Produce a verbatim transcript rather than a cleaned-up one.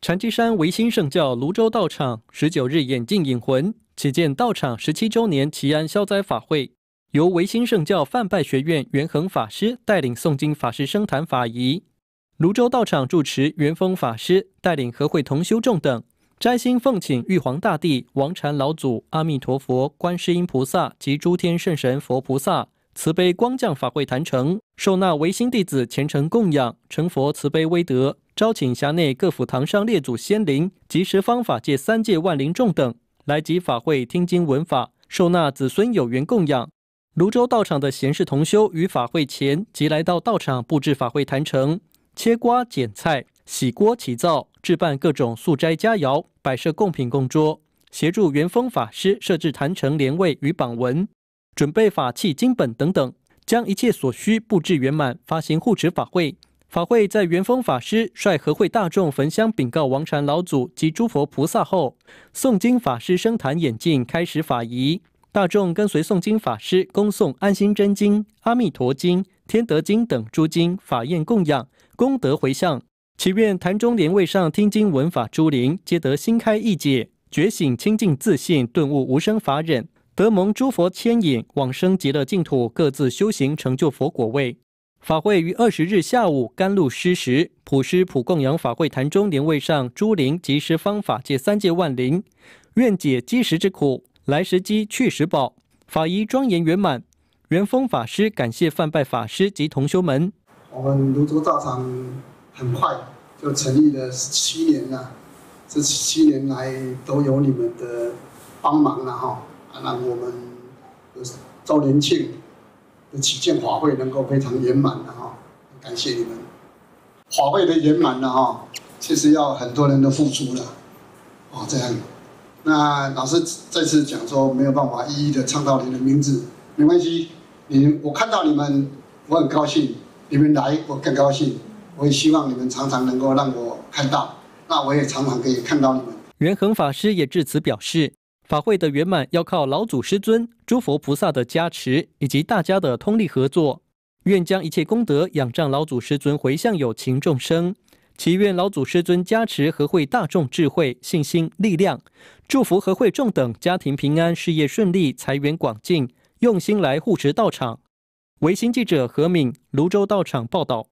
禅机山维新圣教泸州道场十九日演进引魂，启建道场十七周年祈安消灾法会，由维新圣教范拜学院元恒法师带领诵经法师升坛法仪，泸州道场住持元丰法师带领和会同修众等斋心奉请玉皇大帝、王禅老祖、阿弥陀佛、观世音菩萨及诸天圣神佛菩萨慈悲光降法会坛城，受纳维新弟子虔诚供养，成佛慈悲威德，招请辖内各府堂上列祖先灵及十方法界三界万灵众等来集法会听经闻法，受纳子孙有缘供养。泸州道场的贤士同修于法会前即来到道场布置法会坛城，切瓜剪菜、洗锅起灶，置办各种素斋佳肴，摆设供品供桌，协助元丰法师设置坛城莲位与榜文，准备法器经本等等，将一切所需布置圆满，发行护持法会。法会在元丰法师率和会大众焚香禀告王禅老祖及诸佛菩萨后，诵经法师升坛演进，开始法仪。大众跟随诵经法师恭诵安心真经、阿弥陀经、天德经等诸经，法宴供养，功德回向，祈愿坛中莲位上听经闻法诸灵皆得心开意解，觉醒清净自信，顿悟无生法忍，得蒙诸佛牵引，往生极乐净土，各自修行成就佛果位。法会于二十日下午甘露施时，普施普供养法会坛中莲位上诸灵及十方法界三界万灵，愿解积食之苦，来时饥去时饱。法仪庄严圆满，元丰法师感谢范拜法师及同修们。 我们泸州道场很快就成立了十七年了，这十七年来都有你们的帮忙了哈，让我们的周年庆的启建法会能够非常圆满的哈，感谢你们。法会的圆满了哈，其实要很多人的付出了，哦这样。那老师再次讲说没有办法一一的唱到你的名字，没关系，你我看到你们我很高兴，你们来我更高兴，我也希望你们常常能够让我看到，那我也常常可以看到你们。 元恒法师也致辞表示，法会的圆满要靠老祖师尊、诸佛菩萨的加持，以及大家的通力合作。愿将一切功德仰仗老祖师尊回向有情众生，祈愿老祖师尊加持和会大众智慧、信心、力量，祝福和会众等家庭平安、事业顺利、财源广进，用心来护持道场。维新记者何敏，泸州道场报道。